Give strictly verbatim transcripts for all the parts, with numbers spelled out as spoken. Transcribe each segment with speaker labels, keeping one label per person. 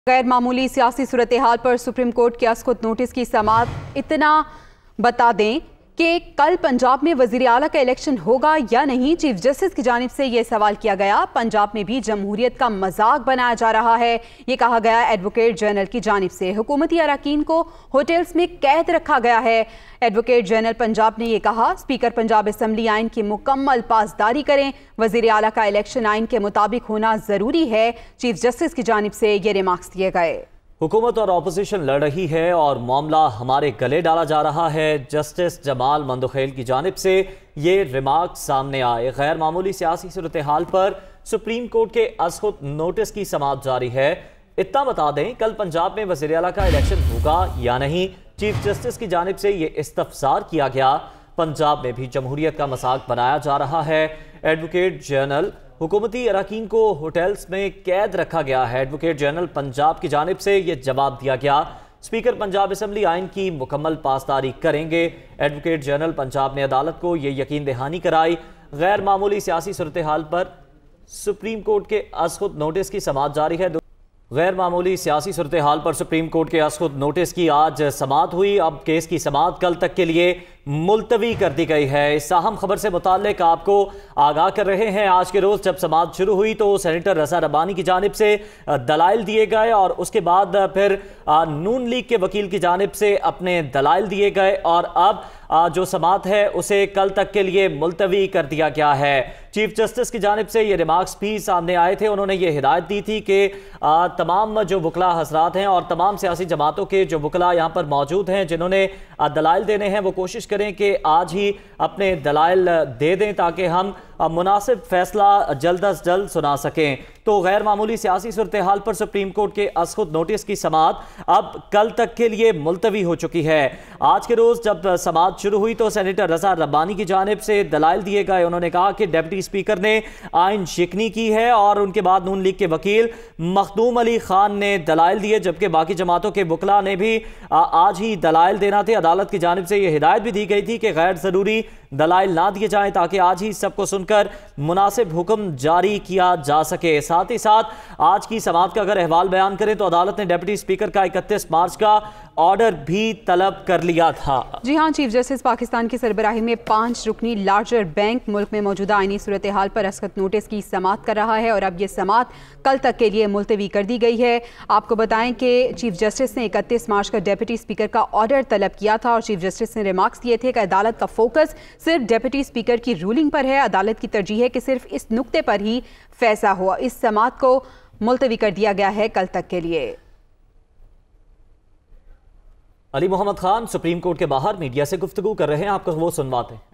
Speaker 1: गैर मामूली सियासी सूरत हाल पर सुप्रीम कोर्ट के अस्खुद नोटिस की समाअत। इतना बता दें कि कल पंजाब में वजीर आला का इलेक्शन होगा या नहीं। चीफ जस्टिस की जानिब से यह सवाल किया गया। पंजाब में भी जमहूरियत का मजाक बनाया जा रहा है, ये कहा गया एडवोकेट जनरल की जानिब से। हुकूमती अरकान को होटल्स में कैद रखा गया है। एडवोकेट जनरल पंजाब ने यह कहा, स्पीकर पंजाब असम्बली आइन की मुकम्मल पासदारी करें, वजीर आला का इलेक्शन आइन के मुताबिक होना जरूरी है। चीफ जस्टिस की जानिब से ये रिमार्क्स दिए गए।
Speaker 2: हुकूमत और अपोजिशन लड़ रही है और मामला हमारे गले डाला जा रहा है। जस्टिस जमाल मंदखेल की जानिब से ये रिमार्क सामने आए। गैर मामूली सियासी सूरत हाल पर सुप्रीम कोर्ट के अस्खुद नोटिस की समाअत जारी है। इतना बता दें, कल पंजाब में वज़ीर आला का इलेक्शन होगा या नहीं। चीफ जस्टिस की जानिब से ये इस्तफसार किया गया। पंजाब में भी जमहूरियत का मजाक बनाया जा रहा है। एडवोकेट जनरल हुकूमती अरकान को होटल्स में कैद रखा गया है। एडवोकेट जनरल पंजाब की जानिब से यह जवाब दिया गया, स्पीकर पंजाब असम्बली आइन की मुकम्मल पासदारी करेंगे। एडवोकेट जनरल पंजाब ने अदालत को यह यकीन दहानी कराई। गैर मामूली सियासी सूरत हाल पर सुप्रीम कोर्ट के अस्खुद नोटिस की समाअत जारी है। गैर मामूली सियासी सूरत हाल पर सुप्रीम कोर्ट के अस्खुद नोटिस की आज समाअत हुई। अब केस की समाअत कल तक के लिए मुलतवी कर दी गई है। इस अहम खबर से मुताल्लिक आपको आगाह कर रहे हैं। आज के रोज़ जब समाअत शुरू हुई तो सेनेटर रज़ा रब्बानी की जानिब से दलाइल दिए गए और उसके बाद फिर नून लीग के वकील की जानिब से अपने दलाइल दिए गए और अब जो समाअत है उसे कल तक के लिए मुलतवी कर दिया गया है। चीफ जस्टिस की जानिब से ये रिमार्क्स भी सामने आए थे। उन्होंने ये हिदायत दी थी कि तमाम जो वकला हजरात हैं और तमाम सियासी जमातों के जो वकला यहाँ पर मौजूद हैं जिन्होंने दलाइल देने हैं वो कोशिश करें कि आज ही अपने दलाइल दे दें ताकि हम मुनासिब फैसला जल्द अज जल्द सुना सकें। तो गैर मामूली सियासी सूरत हाल पर सुप्रीम कोर्ट के अस्खुद नोटिस की समाअत अब कल तक के लिए मुलतवी हो चुकी है। आज के रोज़ जब समाअत शुरू हुई तो सेनेटर रज़ा रब्बानी की जानिब से दलाइल दिए गए। उन्होंने कहा कि डिप्टी स्पीकर ने आइन शिकनी की है और उनके बाद नून लीग के वकील मखदूम अली खान ने दलाइल दिए, जबकि बाकी जमातों के वकला ने भी आज ही दलाइल देना थे। अदालत की जानिब से यह हिदायत भी दी गई थी कि गैर ज़रूरी दलाइल ना दिए जाएं ताकि आज ही सबको सुनकर मुनासिब हुक्म जारी किया जा सके। साथ ही साथ आज की समाअत का अगर अहवाल बयान करें तो अदालत ने डिप्टी स्पीकर का इकतीस मार्च का ऑर्डर भी तलब कर लिया था।
Speaker 1: जी हाँ, चीफ जस्टिस पाकिस्तान की सरबराही में पांच रुकनी लार्जर बैंक मुल्क में मौजूदा आईनी सूरत हाल पर अस्खुद नोटिस की समाअत कर रहा है और अब यह समाअत कल तक के लिए मुलतवी कर दी गई है। आपको बताएं कि चीफ जस्टिस ने इकतीस मार्च का डिप्टी स्पीकर का ऑर्डर तलब किया था और चीफ जस्टिस ने रिमार्क्स दिए थे कि अदालत का फोकस सिर्फ डिप्टी स्पीकर की रूलिंग पर है। अदालत की तरजीह है कि सिर्फ इस नुक्ते पर ही फैसला हुआ। इस समाअत को मुलतवी कर दिया गया है कल तक के लिए।
Speaker 2: अली मोहम्मद खान सुप्रीम कोर्ट के बाहर मीडिया से गुफ्तगू कर रहे हैं, आपको वो सुनवाते हैं।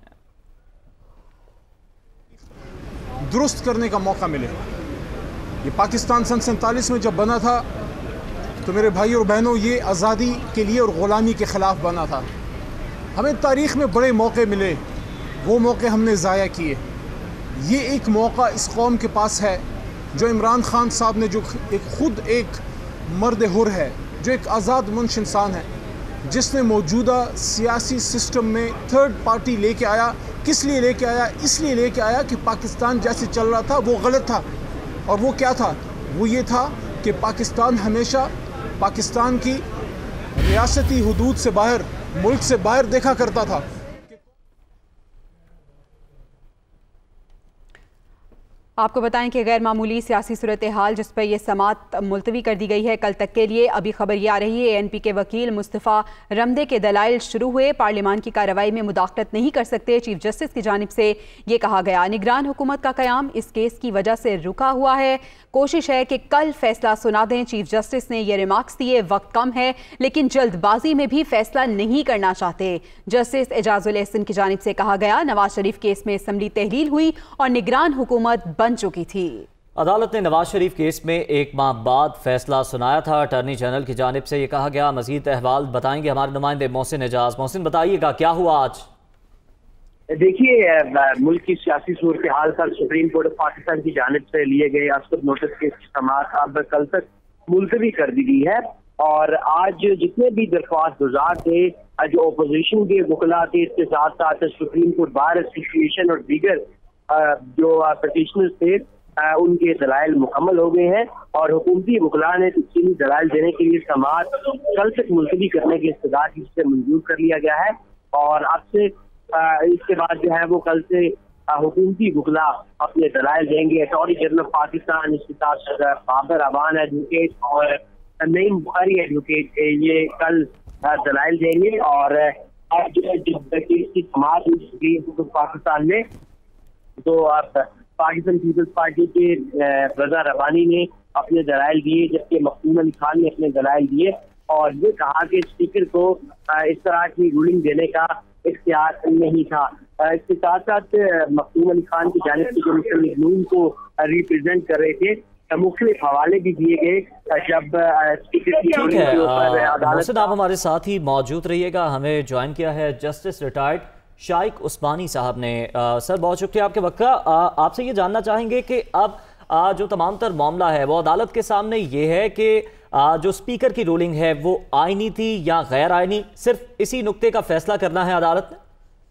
Speaker 3: दुरुस्त करने का मौका मिले। ये पाकिस्तान सन सैंतालीस में जब बना था तो मेरे भाई और बहनों ये आज़ादी के लिए और ग़ुलामी के ख़िलाफ़ बना था। हमें तारीख़ में बड़े मौके मिले, वो मौके हमने ज़ाया किए। ये एक मौका इस कौम के पास है जो इमरान खान साहब ने, जो एक खुद एक मर्द हुर है, जो एक आज़ाद मुंश इंसान है, जिसने मौजूदा सियासी सिस्टम में थर्ड पार्टी लेके आया। किस लिए लेके आया? इसलिए लेके आया कि पाकिस्तान जैसे चल रहा था वो गलत था। और वो क्या था? वो ये था कि पाकिस्तान हमेशा पाकिस्तान की रियासती हुदूद से बाहर, मुल्क से बाहर देखा करता था।
Speaker 1: आपको बताएं कि गैर मामूली सियासी सूरत हाल जिस पर यह समाअत मुलतवी कर दी गई है कल तक के लिए। अभी खबर यह आ रही है ए एन पी के वकील मुस्तफ़ा रमदे के दलाइल शुरू हुए। पार्लियामान की कार्रवाई में मुदाखलत नहीं कर सकते, चीफ जस्टिस की जानिब से ये कहा गया। निगरान हुकूमत का क़याम इस केस की वजह से रुका हुआ है। कोशिश है कि कल फैसला सुना दें। चीफ जस्टिस ने यह रिमार्क्स दिए, वक्त कम है लेकिन जल्दबाजी में भी फैसला नहीं करना चाहते। जस्टिस एजाजुल एहसन की जानिब से कहा गया, नवाज शरीफ केस में असम्बली तहलील हुई और निगरान हुकूमत बन चुकी थी।
Speaker 2: अदालत ने नवाज शरीफ केस में एक माह बाद फैसला सुनाया था। अटॉर्नी जनरल की जानिब से यह कहा गया। मजीद अहवाल बताएंगे हमारे नुमाइंदे मोहसिन एजाज। मोहसिन, बताइएगा क्या हुआ आज?
Speaker 4: देखिए, मुल्क की सियासी सूरत हाल पर सुप्रीम कोर्ट ऑफ पाकिस्तान की जानिब से लिए गए अस्खुद नोटिस की समाअत अब कल तक मुलतवी कर दी गई है और आज जितने भी दरख्वास्त गुजार थे, जो अपोजिशन के वकला थे, इसके साथ साथ सुप्रीम कोर्ट बार एसोसिएशन और दीगर जो पटिशनर्स थे, उनके दलाइल मुकम्मल हो गए हैं और हुकूमती वकला ने तफसीली दलाइल देने के लिए समाअत कल तक मुलतवी करने की इस्तदा की से मंजूर कर लिया गया है। और अब से इसके बाद जो है वो कल से हुकूमती वकला अपने दलाइल देंगे। अटॉर्नी जनरल ऑफ पाकिस्तान, इसके साथ बाबर अवान एडवोकेट और नईम बुखारी एडवोकेट ये कल दलाइल देंगे। और आज जो केस की समाअत हुई पाकिस्तान में, तो अब पाकिस्तान पीपल्स पार्टी के रजा रबानी ने अपने दलाइल दिए, जबकि मखदूम अली खान ने अपने दलाइल दिए और ये कहा कि स्पीकर को इस तरह की रूलिंग देने का इख्तियार नहीं था। इसके साथ साथ मखदूम अली खान की जानिब से जो मुस्लिम नून को रिप्रेजेंट कर रहे थे, मुख्तलिफ हवाले भी दिए गए जब स्पीकर की रूलिंग के ऊपर अदालत।
Speaker 2: आप हमारे साथ ही मौजूद रहिएगा। हमें ज्वाइन किया है जस्टिस रिटायर्ड शाइक उस्मानी साहब ने। आ, सर बहुत शुक्रिया आपके वक्त का। आपसे ये जानना चाहेंगे कि अब आ, जो तमाम तर मामला है वो अदालत के सामने ये है कि आ, जो स्पीकर की रूलिंग है वो आईनी थी या गैर आईनी, सिर्फ इसी नुक्ते का फैसला करना है अदालत ने?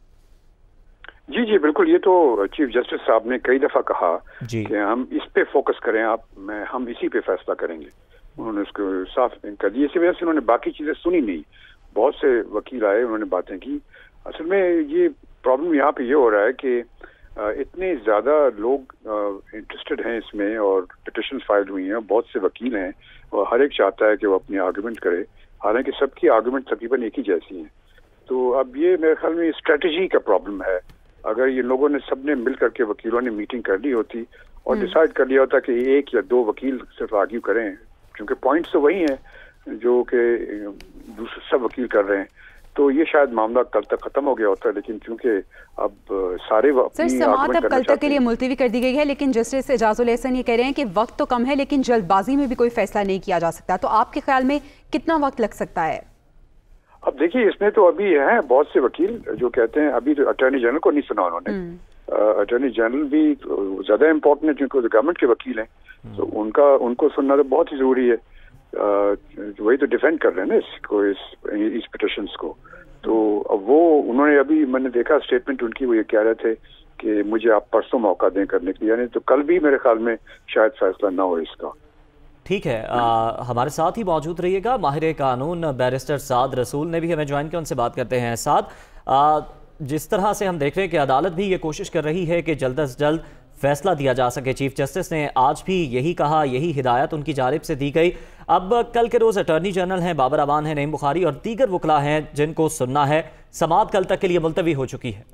Speaker 5: जी जी बिल्कुल, ये तो चीफ जस्टिस साहब ने कई दफा कहा कि हम इस पे फोकस करें, आप मैं हम इसी पे फैसला करेंगे। उन्होंने उसको साफ कर दिया। इसी वजह से उन्होंने बाकी चीजें सुनी नहीं। बहुत से वकील आए, उन्होंने बातें की। असल में ये प्रॉब्लम यहाँ पे ये हो रहा है कि इतने ज्यादा लोग इंटरेस्टेड हैं इसमें और पिटिशन फाइल हुई हैं, बहुत से वकील हैं और हर एक चाहता है कि वो अपनी आर्गुमेंट करे, हालांकि सबकी आर्गुमेंट तकरीबन एक ही जैसी हैं। तो अब ये मेरे ख्याल में स्ट्रेटजी का प्रॉब्लम है। अगर ये लोगों ने सबने मिल करके वकीलों ने मीटिंग कर ली होती और डिसाइड कर लिया होता कि एक या दो वकील सिर्फ आर्ग्यू करें, क्योंकि पॉइंट्स तो वही हैं जो कि दूसरे सब वकील कर रहे हैं, तो ये शायद मामला कल तक खत्म हो गया होता है। लेकिन चूंकि अब सारे
Speaker 1: सर समाअत अब कल तक के लिए मुलतवी कर दी गई है, लेकिन जस्टिस एजाजुल एहसन ये कह रहे हैं कि वक्त तो कम है लेकिन जल्दबाजी में भी कोई फैसला नहीं किया जा सकता। तो आपके ख्याल में कितना वक्त लग सकता है?
Speaker 5: अब देखिए, इसमें तो अभी हैं बहुत से वकील जो कहते हैं, अभी तो अटॉर्नी जनरल को नहीं सुना उन्होंने। अटॉर्नी जनरल भी ज्यादा इम्पोर्टेंट है क्योंकि वो गवर्नमेंट के वकील हैं, तो उनका उनको सुनना तो बहुत ही जरूरी है। वही तो डिफेंड कर रहे हैं ना इसको, इस इस पिटिशंस को। तो अब वो उन्होंने अभी मैंने देखा स्टेटमेंट उनकी, वो ये कह रहे थे कि मुझे आप परसों मौका दें करने के लिए, यानी तो कल भी मेरे ख्याल में शायद फैसला ना हो इसका।
Speaker 2: ठीक है, आ, हमारे साथ ही मौजूद रहिएगा। माहिर कानून बैरिस्टर साद रसूल ने भी हमें ज्वाइन किया, उनसे बात करते हैं। साद, आ, जिस तरह से हम देख रहे हैं कि अदालत भी ये कोशिश कर रही है कि जल्द अज जल्द फैसला दिया जा सके, चीफ जस्टिस ने आज भी यही कहा, यही हिदायत उनकी जानिब से दी गई। अब कल के रोज़ अटॉर्नी जनरल हैं, बाबर अवान है, नईम बुखारी और दीगर वकला हैं जिनको सुनना है। समाअत कल तक के लिए मुलतवी हो चुकी है।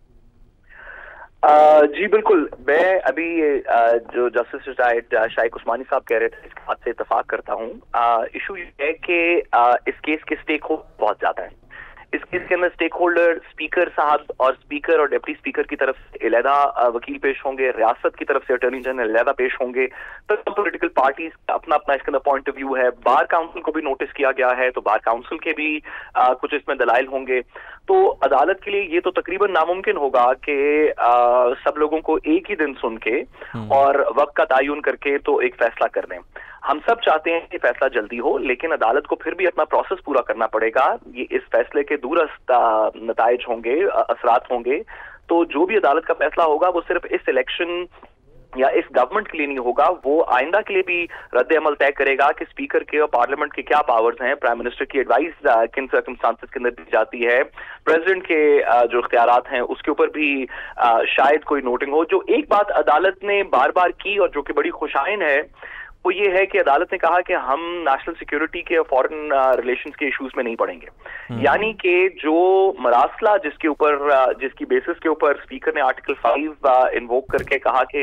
Speaker 6: आ, जी बिल्कुल, मैं अभी आ, जो जस्टिस रिटायर्ड शाइक उस्मानी साहब कह रहे थे इसके बात से इतफाक करता हूँ। इशू ये है कि इस केस के स्टेक होल्डर बहुत ज्यादा है। इस केस के अंदर स्टेक होल्डर स्पीकर साहब और स्पीकर और डिप्टी स्पीकर की तरफ से अलहदा वकील पेश होंगे, रियासत की तरफ से अटॉर्नी जनरल अलहदा पेश होंगे, तो पॉलिटिकल पार्टीज अपना अपना इसके अंदर पॉइंट ऑफ व्यू है। बार काउंसिल को भी नोटिस किया गया है, तो बार काउंसिल के भी आ, कुछ इसमें दलाइल होंगे। तो अदालत के लिए ये तो तकरीबन नामुमकिन होगा कि सब लोगों को एक ही दिन सुन के और वक्त का तयन करके तो एक फैसला कर दें। हम सब चाहते हैं कि फैसला जल्दी हो, लेकिन अदालत को फिर भी अपना प्रोसेस पूरा करना पड़ेगा। ये इस फैसले के दूरस्थ नताइज होंगे, असरात होंगे। तो जो भी अदालत का फैसला होगा वो सिर्फ इस इलेक्शन या इस गवर्नमेंट के लिए नहीं होगा, वो आइंदा के लिए भी रद्द अमल तय करेगा कि स्पीकर के और पार्लियामेंट के क्या पावर्स हैं, प्राइम मिनिस्टर की एडवाइस किन सर्कमस्टांसेस के अंदर दी जाती है, प्रेसिडेंट के आ, जो इख्तियारात हैं उसके ऊपर भी आ, शायद कोई नोटिंग हो। जो एक बात अदालत ने बार बार की और जो कि बड़ी खुशाइन है वो ये है कि अदालत ने कहा कि हम नेशनल सिक्योरिटी के और फॉरेन रिलेशंस के इश्यूज में नहीं पड़ेंगे। यानी कि जो मरासला जिसके ऊपर जिसकी बेसिस के ऊपर स्पीकर ने आर्टिकल फाइव इन्वोक करके कहा कि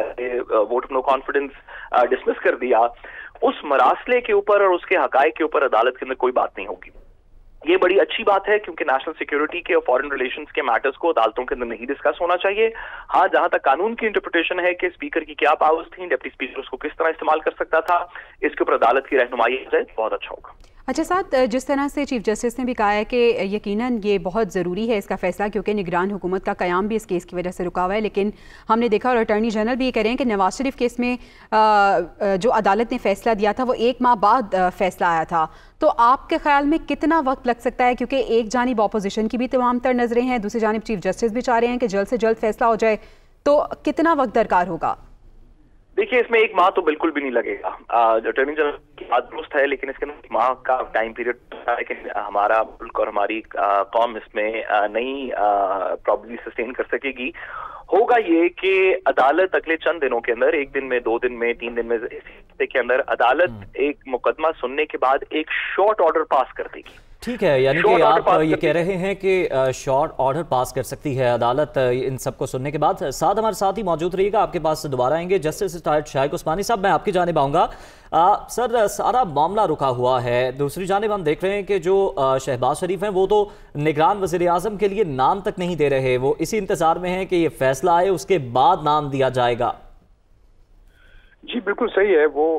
Speaker 6: vote of no confidence dismiss कर दिया, उस मरासले के ऊपर और उसके हकायक के ऊपर अदालत के अंदर कोई बात नहीं होगी। ये बड़ी अच्छी बात है क्योंकि नेशनल सिक्योरिटी के और फॉरेन रिलेशंस के मैटर्स को अदालतों के अंदर नहीं डिस्कस होना चाहिए। हाँ, जहां तक कानून की इंटरप्रिटेशन है कि स्पीकर की क्या पावर्स थी, डिप्टी स्पीकर उसको किस तरह इस्तेमाल कर सकता था, इसके ऊपर अदालत की रहनुमाई हो जाए बहुत अच्छा होगा।
Speaker 1: अच्छा साथ, जिस तरह से चीफ जस्टिस ने भी कहा है कि यकीनन ये बहुत ज़रूरी है इसका फैसला, क्योंकि निगरान हुकूमत का क़याम भी इस केस की वजह से रुका हुआ है, लेकिन हमने देखा और अटॉर्नी जनरल भी ये कह रहे हैं कि नवाज शरीफ केस में जो अदालत ने फैसला दिया था वो एक माह बाद फैसला आया था। तो आपके ख्याल में कितना वक्त लग सकता है, क्योंकि एक जानिब अपोजिशन की भी तमाम तर नज़रें हैं, दूसरी जानिब चीफ जस्टिस भी चाह रहे हैं कि जल्द से जल्द फैसला हो जाए, तो कितना वक्त दरकार होगा?
Speaker 6: देखिए, इसमें एक माह तो बिल्कुल भी नहीं लगेगा। अटॉर्नी जनरल की बात दुरुस्त है, लेकिन इसके अंदर माह का टाइम पीरियड है, लेकिन हमारा मुल्क और हमारी कौम इसमें नहीं प्रॉब्लली सस्टेन कर सकेगी। होगा ये कि अदालत अगले चंद दिनों के अंदर, एक दिन में, दो दिन में, तीन दिन में, इस हफ्ते के अंदर अदालत एक मुकदमा सुनने के बाद एक शॉर्ट ऑर्डर पास कर देगी।
Speaker 2: ठीक है, यानी कि आप ये कह रहे हैं कि शॉर्ट ऑर्डर पास कर सकती है अदालत इन सबको सुनने के बाद। साथ हमारे साथ ही मौजूद रहिएगा, आपके पास दोबारा आएंगे जस्टिस रिटायर्ड शाइक उस्मानी साहब। मैं आपकी जानिब आऊँगा। सर, सारा मामला रुका हुआ है। दूसरी जानिब हम देख रहे हैं कि जो शहबाज शरीफ हैं वो तो निगरान वज़ीर आज़म के लिए नाम तक नहीं दे रहे, वो इसी इंतजार में है कि ये फैसला आए उसके बाद नाम दिया जाएगा।
Speaker 5: जी बिल्कुल सही है, वो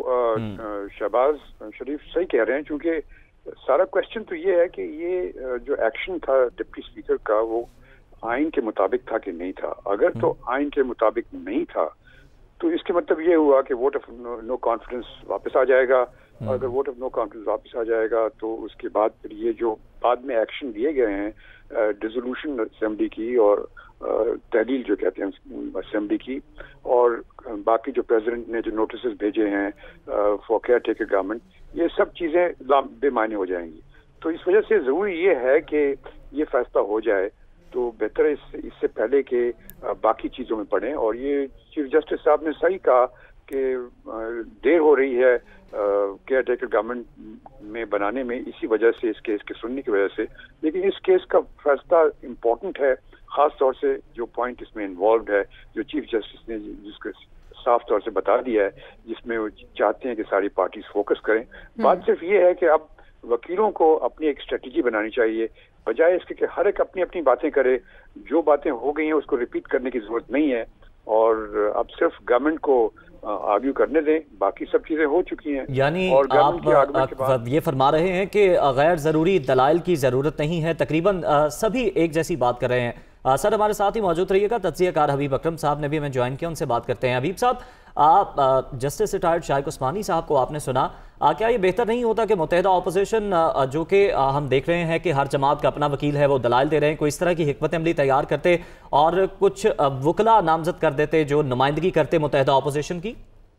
Speaker 5: शहबाज शरीफ सही कह रहे हैं, क्योंकि सारा क्वेश्चन तो ये है कि ये जो एक्शन था डिप्टी स्पीकर का वो आइन के मुताबिक था कि नहीं था। अगर तो आइन के मुताबिक नहीं था तो इसके मतलब ये हुआ कि वोट ऑफ नो कॉन्फिडेंस वापस आ जाएगा। अगर वोट ऑफ नो कॉन्फिडेंस वापस आ जाएगा तो उसके बाद फिर ये जो बाद में एक्शन दिए गए हैं डिसोल्यूशन असेंबली की और तहलील जो कहते हैं असेंबली की, और बाकी जो प्रेसिडेंट ने जो नोटिस भेजे हैं फॉर केयर टेकर गवर्नमेंट, ये सब चीज़ें बेमायने हो जाएंगी। तो इस वजह से ज़रूरी ये है कि ये फैसला हो जाए तो बेहतर है इस, इससे पहले कि बाकी चीज़ों में पड़ें। और ये चीफ जस्टिस साहब ने सही कहा कि देर हो रही है केयर टेकर गवर्नमेंट में बनाने में, इसी वजह से, इस केस के सुनने की वजह से। लेकिन इस केस का फैसला इम्पोर्टेंट है, ख़ास तौर से जो पॉइंट इसमें इन्वॉल्व है, जो चीफ जस्टिस ने जिसको साफ तौर से बता दिया है, जिसमें वो चाहते हैं कि सारी पार्टीज फोकस करें। बात सिर्फ ये है कि अब वकीलों को अपनी एक स्ट्रेटजी बनानी चाहिए, बजाय इसके कि हर एक अपनी अपनी बातें करे। जो बातें हो गई हैं उसको रिपीट करने की जरूरत नहीं है, और अब सिर्फ गवर्नमेंट को आर्ग्यू करने दें, बाकी सब चीजें हो चुकी हैं।
Speaker 2: यानी
Speaker 5: और
Speaker 2: आप ये फरमा रहे हैं कि गैर जरूरी दलाइल की जरूरत नहीं है। तकरीबन सभी एक जैसी बात कर रहे हैं। आ, सर, हमारे साथ ही मौजूद रहिएगा। तज्ज़ियाकार हबीब अकरम साहब ने भी हमें ज्वाइन किया, उनसे बात करते हैं। हबीब साहब, आप जस्टिस रिटायर्ड शाइक उस्मानी साहब को आपने सुना, आ, क्या ये बेहतर नहीं होता कि मुत्तहिदा अपोजिशन, जो कि हम देख रहे हैं कि हर जमात का अपना वकील है, वो दलाइल दे रहे हैं, कोई इस तरह की हिकमत अमली तैयार करते और कुछ वकला नामजद कर देते जो नुमाइंदगी करते मुत्तहिदा अपोजिशन की?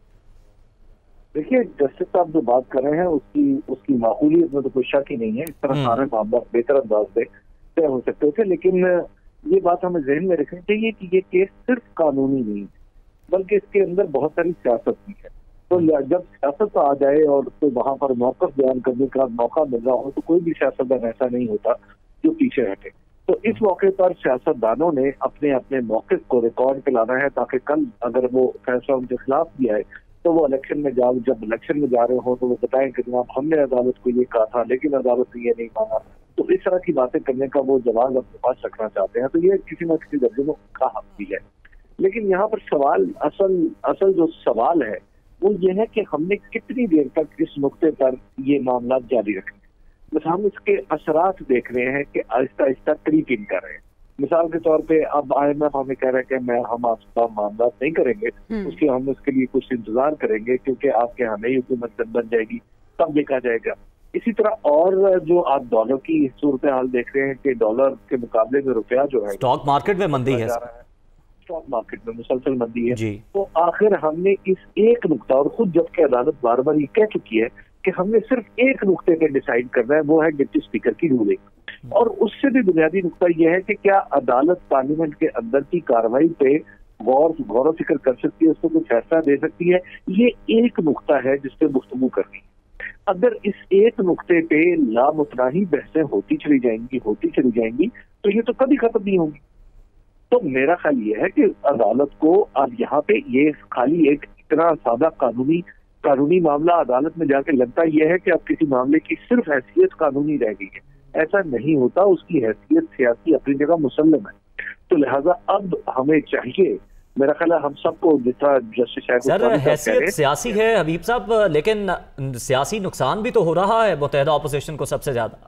Speaker 7: देखिए, जस्टिस साहब जो बात कर रहे हैं उसकी उसकी माकूलियत में तो कोई शक ही नहीं है। इस तरह सारे मामला बेहतर अंदाज से तय हो सकते थे, लेकिन ये बात हमें ज़हन में रखनी चाहिए कि ये केस सिर्फ कानूनी नहीं है, बल्कि इसके अंदर बहुत सारी सियासत भी है। तो जब सियासत आ जाए और उसको वहां पर मौक़िफ़ बयान करने का मौका मिल रहा हो तो कोई भी सियासतदान ऐसा नहीं होता जो पीछे हटे। तो इस मौके पर सियासतदानों ने अपने अपने मौक़िफ़ को रिकॉर्ड पे लाना है, ताकि कल अगर वो फैसला उनके खिलाफ भी आए तो वो इलेक्शन में जाओ, जब इलेक्शन में जा रहे हो तो वो बताएं कि जनाब हमने अदालत को ये कहा था लेकिन अदालत ने ये नहीं माना। तो इस तरह की बातें करने का वो जवाब अपने पास रखना चाहते हैं, तो ये किसी न किसी दर्जे में का हक भी है। लेकिन यहाँ पर सवाल, असल असल जो सवाल है वो ये है कि हमने कितनी देर तक इस नुक्ते पर ये मामला जारी रखें। बस हम इसके असरात देख रहे हैं कि आहिस्ता आहिस्ता क्रीपिंग कर रहे हैं। मिसाल के तौर पे अब आई एम एफ हमें कह रहे हैं कि मैं हम आपका मामला नहीं करेंगे, उसके हम इसके लिए कुछ इंतजार करेंगे क्योंकि आपके यहाँ नई हुकूमत बन जाएगी तब देखा जाएगा। इसी तरह और जो आप डॉलर की सूरत हाल देख रहे हैं कि डॉलर के मुकाबले में रुपया जो है
Speaker 2: स्टॉक मार्केट में मंदी है,
Speaker 7: स्टॉक मार्केट में मुसलसल मंदी है। तो आखिर हमने इस एक नुक्ता, और खुद जबकि अदालत बार बार ये कह चुकी है कि हमने सिर्फ एक नुक्ते पे डिसाइड करना है, वो है डिप्टी स्पीकर की रूलिंग। और उससे भी बुनियादी नुक्ता यह है कि क्या अदालत पार्लियामेंट के अंदर की कार्रवाई पे गौर गौर फिक्र कर सकती है, उसको कोई फैसला दे सकती है। ये एक नुक्ता है जिसपे गुफ्तगू करनी है। अगर इस एक नुक्ते पे लामुतनाही बहसें होती चली जाएंगी होती चली जाएंगी तो ये तो कभी खत्म नहीं होगी। तो मेरा ख्याल ये है कि अदालत को अब यहाँ पे ये खाली एक इतना सादा कानूनी कानूनी मामला अदालत में जाके लगता यह है कि अब किसी मामले की सिर्फ हैसियत कानूनी रह गई है। ऐसा नहीं होता, उसकी हैसियत सियासी अपनी जगह मुसल्लम है। तो लिहाजा अब हमें चाहिए, मेरा ख्याल है हम सबको, जितना जस्टिस
Speaker 2: सर हैसियत सियासी है हबीब साहब, लेकिन सियासी नुकसान भी तो हो रहा है मुत्तहिदा अपोजिशन को सबसे ज्यादा।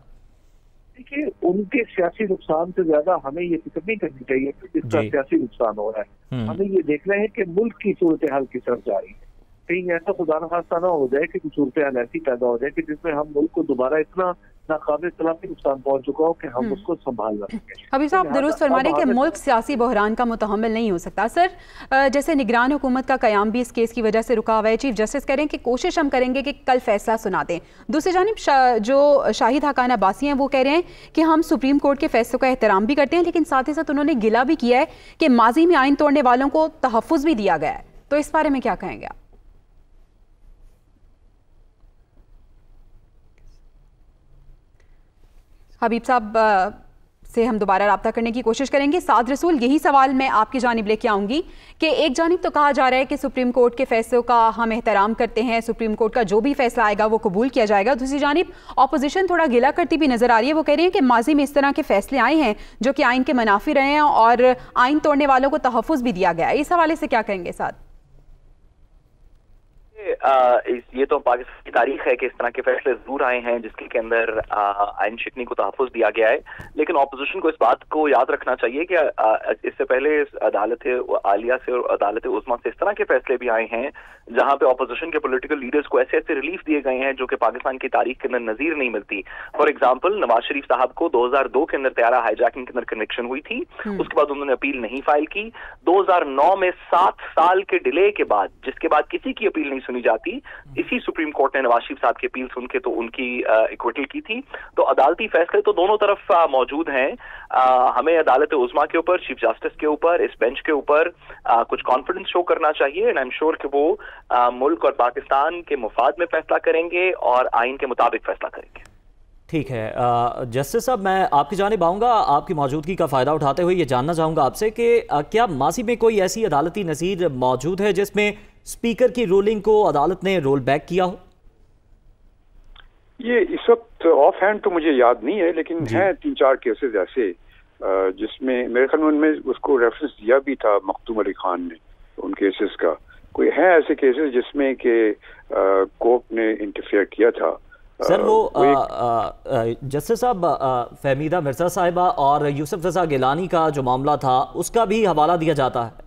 Speaker 7: देखिए, उनके सियासी नुकसान से ज्यादा हमें ये फिक्र नहीं करनी चाहिए कि इसका सियासी नुकसान हो रहा है। हमें ये देखना है कि मुल्क की सूरत हाल की तरफ जा रही है। कहीं ऐसा खुदा न खास्ता ना हो जाए कि कुछ सूरत हाल ऐसी पैदा हो जाए कि जिसमें हम मुल्क को दोबारा इतना नाकाबिल इख्तिलाफी नुकसान पहुंच चुका हो कि हम उसको संभाल ना सकें।
Speaker 1: हबीब साहब दुरुस्त फरमा रहे कि मुल्क सियासी बहरान का मुतहम्मिल नहीं हो सकता। सर, जैसे निगरान हुकूमत का क़याम भी इस केस की वजह से रुका हुआ है, चीफ जस्टिस कह रहे हैं कि कोशिश हम करेंगे कि कल फैसला सुना दें। दूसरी जानिब शा, जो शाहिद हकान अब्बासी हैं वो कह रहे हैं कि हम सुप्रीम कोर्ट के फैसलों का एहतराम भी करते हैं, लेकिन साथ ही साथ उन्होंने गिला भी किया है कि माजी में आइन तोड़ने वालों को तहफ़्फ़ुज़ भी दिया गया है। तो इस बारे में क्या कहेंगे आप? हबीब साहब से हम दोबारा रब्ता करने की कोशिश करेंगे। साद रसूल, यही सवाल मैं आपकी जानिब लेके आऊँगी कि एक जानिब तो कहा जा रहा है कि सुप्रीम कोर्ट के फैसलों का हम एहतराम करते हैं, सुप्रीम कोर्ट का जो भी फैसला आएगा वो कबूल किया जाएगा। दूसरी जानिब अपोजिशन थोड़ा गिला करती भी नजर आ रही है। वो कह रही है कि माजी में इस तरह के फैसले आए हैं जो कि आइन के मुनाफी रहे हैं और आइन तोड़ने वालों को तहफ़्फ़ुज़ भी दिया गया है। इस हवाले से क्या कहेंगे साद?
Speaker 6: आ, इस, ये तो पाकिस्तान की तारीख है कि इस तरह के फैसले जरूर आए हैं जिसके के अंदर आइन शिकनी को तहफ़्फ़ुज़ दिया गया है, लेकिन ऑपोजिशन को इस बात को याद रखना चाहिए कि आ, इससे पहले इस अदालत आलिया से और अदालत उस्मा से इस तरह के फैसले भी आए हैं जहां पे ऑपोजिशन के पॉलिटिकल लीडर्स को ऐसे ऐसे रिलीफ दिए गए हैं जो कि पाकिस्तान की तारीख के अंदर नजीर नहीं मिलती। फॉर एग्जाम्पल, नवाज शरीफ साहब को दो हजार दो के अंदर तैयारा हाईजैकिंग के अंदर कन्विक्शन हुई थी, उसके बाद उन्होंने अपील नहीं फाइल की। दो हजार नौ में सात साल के डिले के बाद, जिसके बाद किसी की अपील नहीं सुनी जाती, इसी सुप्रीम कोर्ट ने नवाज शरीफ साहब की अपील सुन के तो उनकी इक्विटल की थी। तो अदालती फैसले तो दोनों तरफ आ, मौजूद हैं। आ, हमें अदालत उस्मा के ऊपर, चीफ जस्टिस के ऊपर, इस बेंच के ऊपर कुछ कॉन्फिडेंस शो करना चाहिए एंड आई एम श्योर कि वो आ, मुल्क और पाकिस्तान के मुफाद में फैसला करेंगे और आइन के मुताबिक फैसला करेंगे।
Speaker 2: ठीक है जस्टिस साहब, मैं आपकी जानिब आऊँगा। आपकी मौजूदगी का फ़ायदा उठाते हुए ये जानना चाहूँगा आपसे कि क्या माजी में कोई ऐसी अदालती नज़ीर मौजूद है जिसमें स्पीकर की रूलिंग को अदालत ने रोल बैक किया हो?
Speaker 5: ये इस वक्त ऑफ हैंड तो मुझे याद नहीं है, लेकिन हैं तीन चार केसेस ऐसे जिसमें मेरे ख्याल में उनमें उसको रेफरेंस दिया भी था मखदूम अली खान ने उन केसेस का। कोई है ऐसे केसेस जिसमें कि कोर्ट ने इंटरफेयर किया था।
Speaker 2: सर वो जस्टिस साहब फहमीदा मिर्जा साहिबा और यूसुफ रजा गिलानी का जो मामला था उसका भी हवाला दिया जाता है।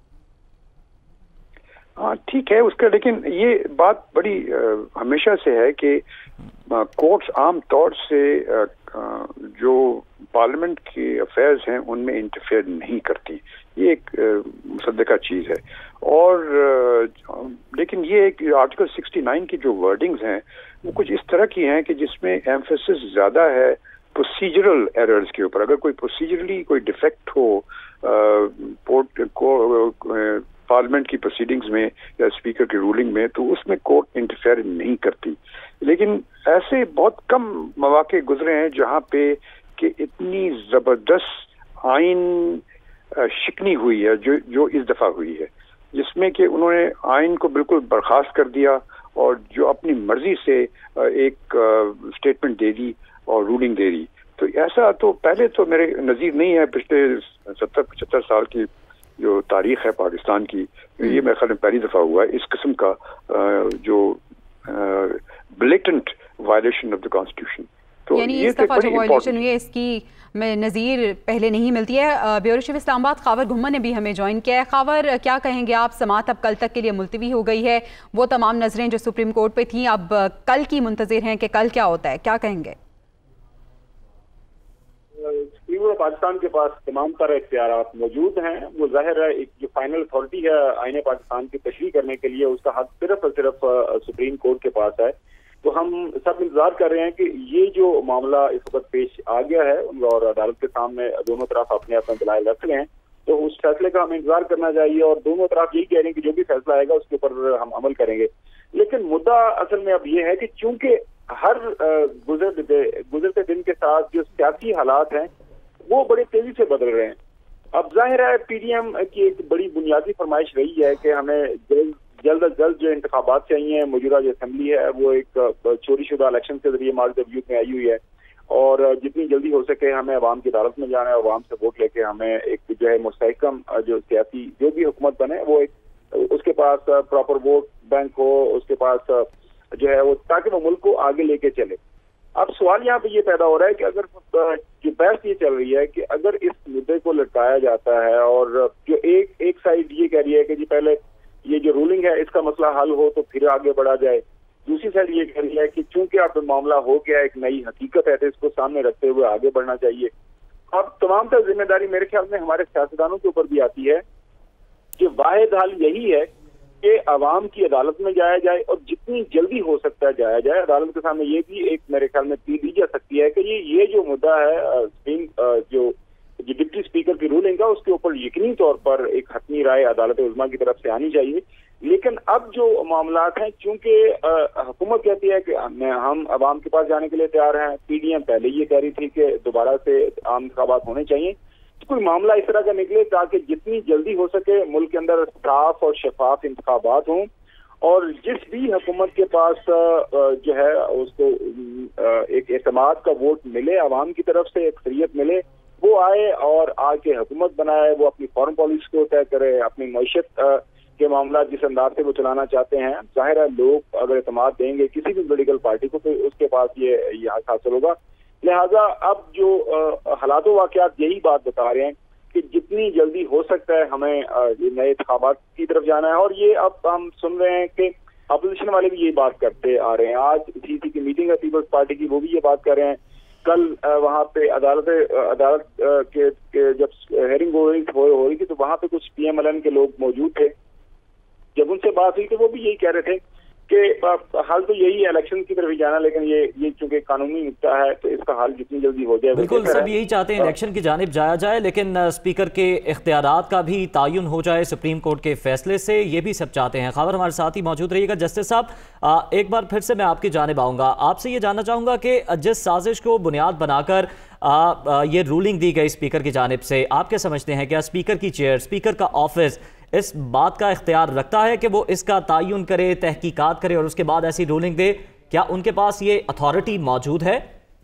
Speaker 5: हाँ ठीक है उसका, लेकिन ये बात बड़ी आ, हमेशा से है कि कोर्ट्स आम तौर से आ, आ, जो पार्लियामेंट के अफेयर्स हैं उनमें इंटरफेयर नहीं करती। ये एक मुसद्दका चीज़ है। और आ, लेकिन ये एक आर्टिकल सिक्सटी नाइन की जो वर्डिंग्स हैं वो कुछ इस तरह की हैं कि जिसमें एम्फेसिस ज़्यादा है प्रोसीजरल एरर्स के ऊपर। अगर कोई प्रोसीजरली कोई डिफेक्ट हो पोर्ट को पार्लियामेंट की प्रोसीडिंग्स में या स्पीकर की रूलिंग में, तो उसमें कोर्ट इंटरफेयर नहीं करती। लेकिन ऐसे बहुत कम मौके गुजरे हैं जहां पे कि इतनी जबरदस्त आइन शिकनी हुई है जो जो इस दफा हुई है, जिसमें कि उन्होंने आइन को बिल्कुल बर्खास्त कर दिया और जो अपनी मर्जी से एक स्टेटमेंट दे दी और रूलिंग दे दी। तो ऐसा तो पहले तो मेरे नज़ीर नहीं है पिछले सत्तर पचहत्तर साल की जो तारीख है पाकिस्तान की। ये मेरे ख्याल में पहली दफा हुआ है इस किस्म का जो blatant violation of the constitution. तो
Speaker 1: यानी इस दफा जो वायलेशन हुई है इसकी में नज़ीर पहले नहीं मिलती है। ब्यूरो चीफ इस्लामाबाद खावर घुम्मन ने भी हमें ज्वाइन किया है। खावर, क्या कहेंगे आप? समाअत अब कल तक के लिए मुलतवी हो गई है। वो तमाम नजरें जो सुप्रीम कोर्ट पे थी अब कल की मुंतजिर हैं कि कल क्या होता है, क्या कहेंगे?
Speaker 8: पाकिस्तान के पास तमाम तरह इख्तियारात मौजूद हैं। वो जाहिर है एक जो फाइनल अथॉरिटी है आईने पाकिस्तान की तशरीह करने के लिए, उसका हक सिर्फ और सिर्फ सुप्रीम कोर्ट के पास है। तो हम सब इंतजार कर रहे हैं कि ये जो मामला इस वक्त पेश आ गया है और अदालत के सामने दोनों तरफ अपने अपने दलाइल रख लें, तो उस फैसले का हमें इंतजार करना चाहिए। और दोनों तरफ यही कह रहे हैं कि जो भी फैसला आएगा उसके ऊपर हम अमल करेंगे। लेकिन मुद्दा असल में अब ये है कि चूंकि हर गुजर गुजरते दिन के साथ जो सियासी हालात हैं वो बड़े तेजी से बदल रहे हैं। अब जाहिर है पीडीएम की एक बड़ी बुनियादी फरमाइश रही है कि हमें जल्द जल्द अज जल्द जो इंतखाबात चाहिए, मौजूदा जो असेंबली है वो एक चोरी शुदा इलेक्शन के जरिए मार्ग वजूद में आई हुई है और जितनी जल्दी हो सके हमें अवाम की अदालत में जाना है, अवाम से वोट लेके हमें एक जो है मुस्तहकम जो सियासी जो भी हुकूमत बने वो एक उसके पास प्रॉपर वोट बैंक हो, उसके पास जो है वो ताकि वो मुल्क को आगे लेके चले। अब सवाल यहाँ पे ये पैदा हो रहा है कि अगर जो बहस ये चल रही है कि अगर इस मुद्दे को लटकाया जाता है और जो एक एक साइड ये कह रही है कि जी पहले ये जो रूलिंग है इसका मसला हल हो तो फिर आगे बढ़ा जाए, दूसरी साइड ये कह रही है कि चूंकि अब मामला हो गया, एक नई हकीकत है, तो इसको सामने रखते हुए आगे बढ़ना चाहिए। अब तमाम तर जिम्मेदारी मेरे ख्याल में हमारे सियासतदानों के ऊपर भी आती है कि वाहिद हाल यही है कि अवाम की अदालत में जाया जाए और जितनी जल्दी हो सकता है जाया जाए। अदालत के सामने ये भी एक मेरे ख्याल में पी दी जा सकती है कि ये ये जो मुद्दा है स्पीकर जो डिप्टी स्पीकर की रूलिंग का, उसके ऊपर यकीनी तौर पर एक हतमी राय अदालत उज़्मा की तरफ से आनी चाहिए। लेकिन अब जो मामलात हैं, चूंकि हुकूमत कहती है कि हम अवाम के पास जाने के लिए तैयार हैं, पीडीएम पहले ये कह रही थी कि दोबारा से आम इंतखाबात होने चाहिए, तो कोई मामला इस तरह का निकले ताकि जितनी जल्दी हो सके मुल्क के अंदर साफ और शफाफ इंतखाबात हों, और जिस भी हुकूमत के पास जो है उसको एक एतमाद का वोट मिले, अवाम की तरफ से अक्सरियत मिले, वो आए और आके हुकूमत बनाए, वो अपनी फॉरेन पॉलिसी को तय करे, अपनी मईशत के मामला जिस अंदाज से वो चलाना चाहते हैं। जाहिर है लोग अगर एतमाद देंगे किसी भी पॉलिटिकल पार्टी को तो उसके पास ये ये हासिल होगा। लिहाजा अब जो हालात वाक़यात यही बात बता रहे हैं कि जितनी जल्दी हो सकता है हमें नए इंतखाबात की तरफ जाना है। और ये अब हम सुन रहे हैं कि अपोजिशन वाले भी यही बात करते आ रहे हैं। आज सीसी की मीटिंग है पीपल्स पार्टी की, वो भी ये बात कर रहे हैं। कल वहाँ पे अदालत अदालत के, के जब हेयरिंग हो रही हो रही थी तो वहाँ पे कुछ पीएमएलएन के लोग मौजूद थे। जब उनसे बात हुई तो वो भी यही कह रहे थे कि हाल तो यही है इलेक्शन की तरफ ही जाना, लेकिन ये ये चूंकि कानूनी मुद्दा है तो इसका हल जितनी जल्दी हो जाए।
Speaker 2: बिल्कुल सब यही चाहते हैं इलेक्शन की जानिब जाया जाए, लेकिन स्पीकर के इख्तियारात का भी तायुन हो जाए सुप्रीम कोर्ट के फैसले से, ये भी सब चाहते हैं। खबर हमारे साथ ही मौजूद रहिएगा। जस्टिस साहब, एक बार फिर से मैं आपकी जानिब आऊँगा, आपसे ये जानना चाहूँगा कि जिस साजिश को बुनियाद बनाकर आ, आ, ये रूलिंग दी गई स्पीकर की जानिब से, आप क्या समझते हैं क्या स्पीकर की चेयर, स्पीकर का ऑफिस इस बात का इख्तियार रखता है कि वो इसका तायुन करे, तहकीकात करे और उसके बाद ऐसी रूलिंग दे? क्या उनके पास ये अथॉरिटी मौजूद है?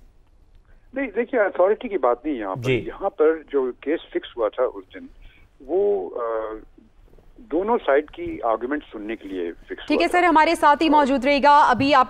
Speaker 5: नहीं, देखिए अथॉरिटी की बात नहीं यहाँ पर। यहाँ पर जो केस फिक्स हुआ था उस दिन, वो आ, दोनों साइड की आर्गुमेंट सुनने के लिए फिक्स हुआ।
Speaker 1: ठीक है सर, हमारे साथ ही मौजूद रहेगा। अभी आप